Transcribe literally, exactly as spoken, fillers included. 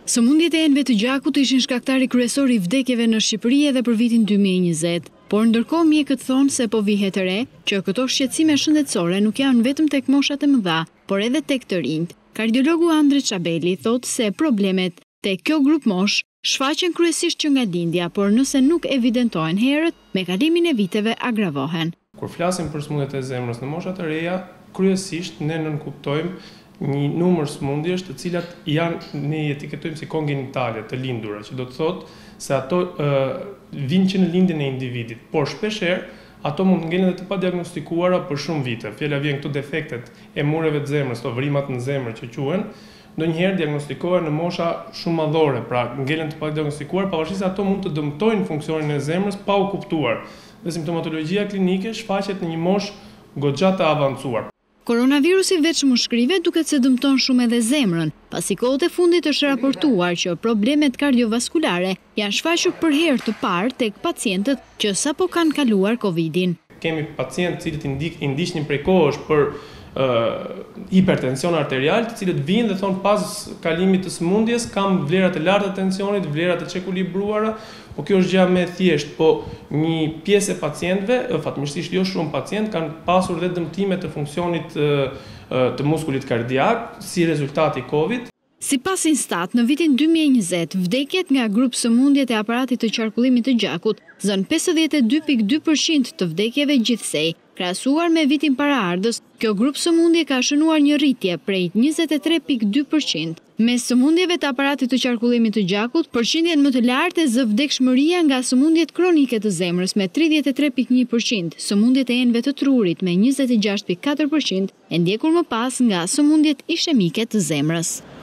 Sëmundjet e enëve të gjakut ishin shkaktari kryesor i vdekjeve në Shqipëri edhe për vitin dy mijë e njëzet, por ndërkohë mjekët thonë se po vihet e re që këto shqetësime shëndetësore nuk janë vetëm tek moshat e mëdha, por edhe tek të rinjt. Kardiologu Andre Çabeli thotë se problemet tek kjo grup mosh shfaqen kryesisht që nga lindja, por nëse nuk evidentohen herët, me kalimin e viteve agravohen. Kur flasim për sëmundjet e zemrës në moshat e reja, kryesisht ne nënkuptojmë një numër sëmundjesh të cilat janë ne i etiketojmë si kongenitale të lindura, që do të thotë se ato uh, vinë që në lindjen e individit, por shpeshherë ato mund të ngelen edhe të padiagnostikuara për shumë vite. Fjala vjen këtu defektet e mureve të zemrës, to vrimat në zemër që quhen, ndonjëherë diagnostikohen në mosha shumë madhore, pra ngelen të padiagnostikuar, pavarësisht se ato mund të dëmtojnë funksionin e zemrës pa u kuptuar. Dhe simptomatologjia klinike shfaqet në një moshë goxha të avancuar. Koronavirusi veç më shkrive duket se dëmton shumë edhe zemrën, pasi kohët e fundit është raportuar që problemet kardiovaskulare janë shfaqur për herë të parë tek pacientët që sapo kanë kaluar Covidin. Kemi pacientë cilët i ndiqnin prej kohësh për uh, hipertension arterial, të cilët vinë dhe thonë pas kalimit të sëmundjes kam vlerat e larta të tensionit, vlerat e çekulibruara. Po kjo është gjë më e thjeshtë, po një pjesë e pacientëve, fatmirësisht jo shumë pacientë, kanë pasur dhe dëmtime të funksionit të muskulit kardiak si rezultat i Covid. Sipas Instat, në vitin dy mijë e njëzet, vdekjet nga grup sëmundjet e aparatit të qarkullimit të gjakut zën pesëdhjetë e dy pikë dy përqind të vdekjeve gjithsej. Krahasuar me vitin paraardhës, kjo grup sëmundje ka shënuar një rritje prej njëzet e tre pikë dy përqind. Mes sëmundjeve të aparatit të qarkullimit të gjakut, përqindjen më të lartë e zë vdekshmëria nga sëmundjet kronike të zemrës me tridhjetë e tre pikë një përqind, sëmundjet e enëve të trurit me njëzet e gjashtë pikë katër përqind, e ndjekur më pas nga sëmundjet ishemike të zemrës.